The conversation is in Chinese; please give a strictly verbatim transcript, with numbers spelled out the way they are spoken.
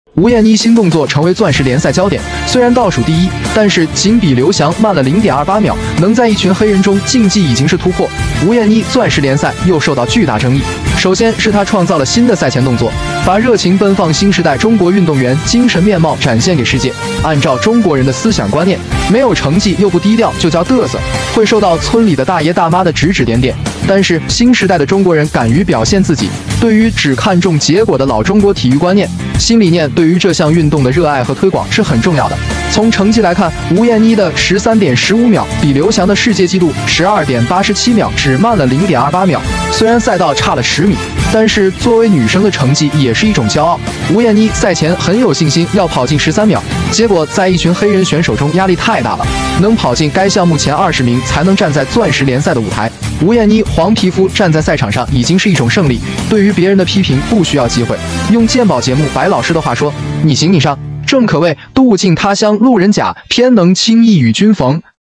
吴艳妮新动作成为钻石联赛焦点，虽然倒数第一，但是仅比刘翔慢了 零点二八秒，能在一群黑人中竞技已经是突破。吴艳妮钻石联赛又受到巨大争议，首先是她创造了新的赛前动作，把热情奔放新时代中国运动员精神面貌展现给世界。按照中国人的思想观念，没有成绩又不低调就叫嘚瑟，会受到村里的大爷大妈的指指点点。但是新时代的中国人敢于表现自己，对于只看重结果的老中国体育观念、新理念，对于这项运动的热爱和推广是很重要的。从成绩来看，吴艳妮的十三点十五秒比刘翔的世界纪录十二点八十七秒只慢了 零点二八秒。虽然赛道差了十米，但是作为女生的成绩也是一种骄傲。吴艳妮赛前很有信心要跑进十三秒，结果在一群黑人选手中压力太大了，能跑进该项目前二十名才能站在钻石联赛的舞台。吴艳妮黄皮肤站在赛场上已经是一种胜利，对于别人的批评不需要机会。用鉴宝节目白老师的话说，你行你上，正可谓渡尽他乡路人甲，偏能轻易与君逢。